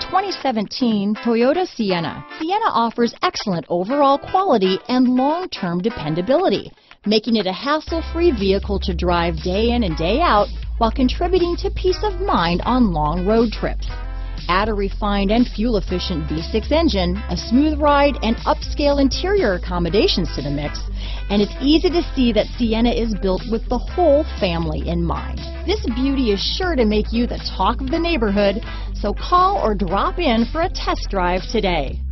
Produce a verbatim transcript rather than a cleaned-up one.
twenty seventeen Toyota Sienna. Sienna offers excellent overall quality and long-term dependability, making it a hassle-free vehicle to drive day in and day out while contributing to peace of mind on long road trips. Add a refined and fuel-efficient V six engine, a smooth ride, and upscale interior accommodations to the mix, and it's easy to see that Sienna is built with the whole family in mind. This beauty is sure to make you the talk of the neighborhood, so call or drop in for a test drive today.